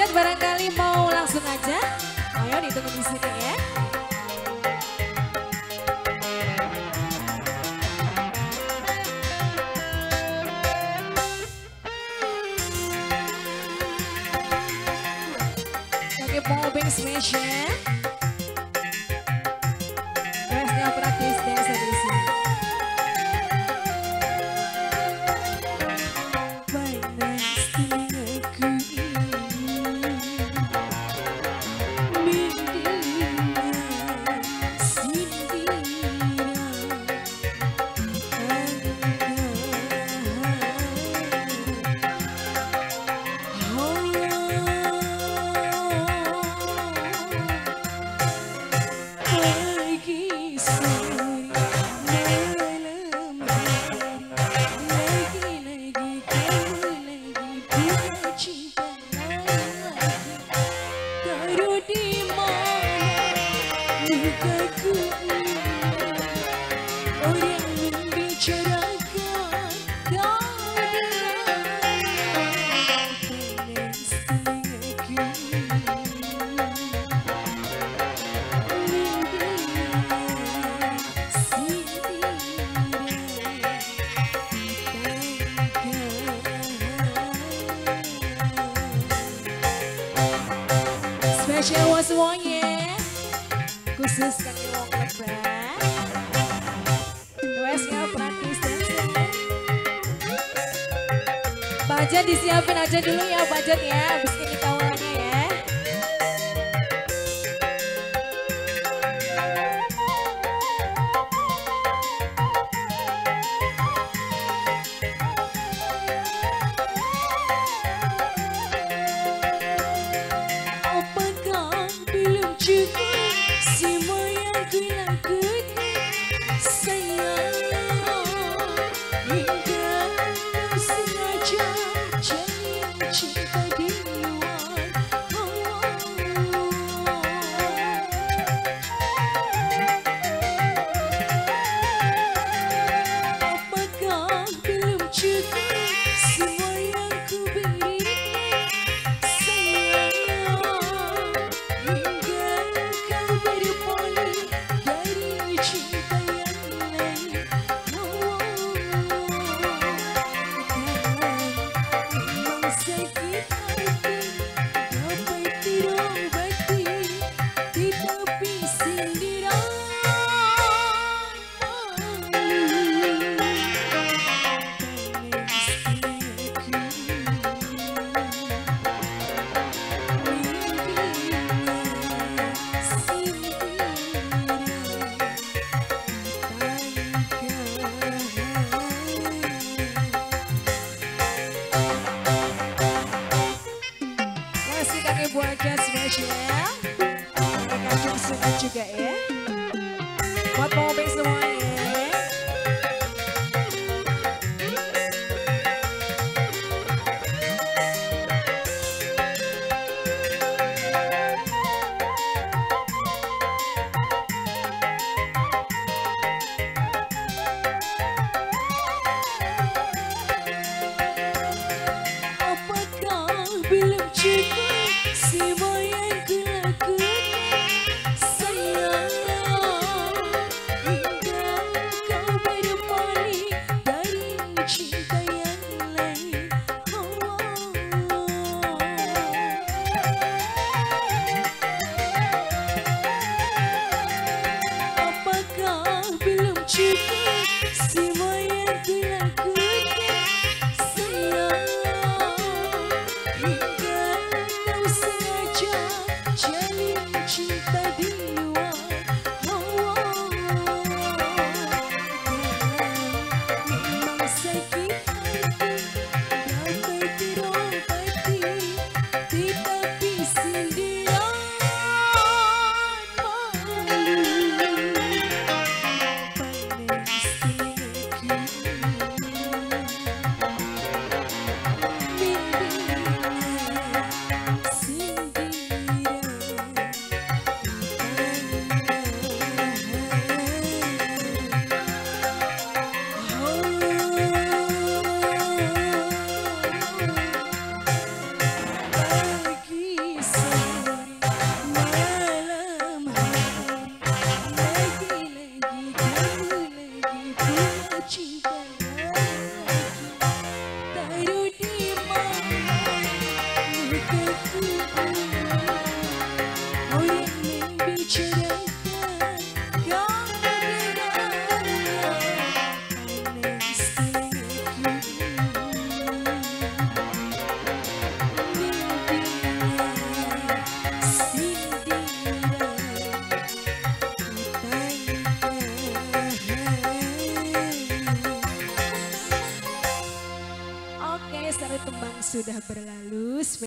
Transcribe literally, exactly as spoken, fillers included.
yang barangkali mau langsung aja, ayo ditunggu di sini ya. Oke, mobbing special. Resnya praktis dancer di sini. Spesial buat semuanya, khusus kaki wong lebar. Wesnya praktis dancer. Budget disiapin aja dulu ya budget ya, abis ini tawarannya ya. Buat guys spesial, mereka juga juga ya. Buat mobbing semuanya. Apakah belum cukup? Semua yang kulakukan sayang, hingga juga taruh di mana lukaku. Orang membicarakan kebenarannya panas telingaku. Oke, satu tembang sudah berlalu.